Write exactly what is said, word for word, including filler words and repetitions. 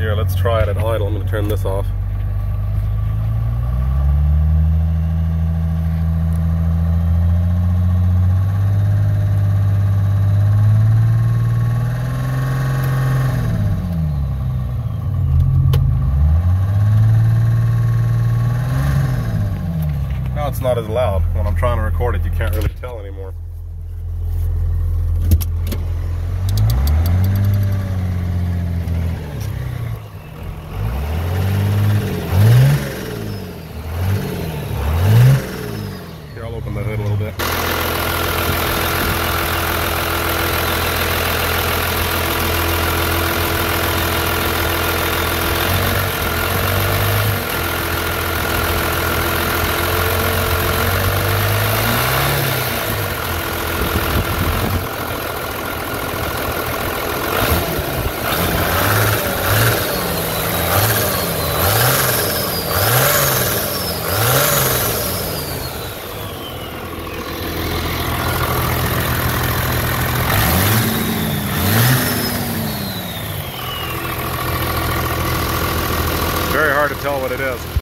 Here, let's try it at idle. I'm going to turn this off. Now it's not as loud. When I'm trying to record it, you can't really tell anymore. Here, I'll open the hood a little bit. Very hard to tell what it is.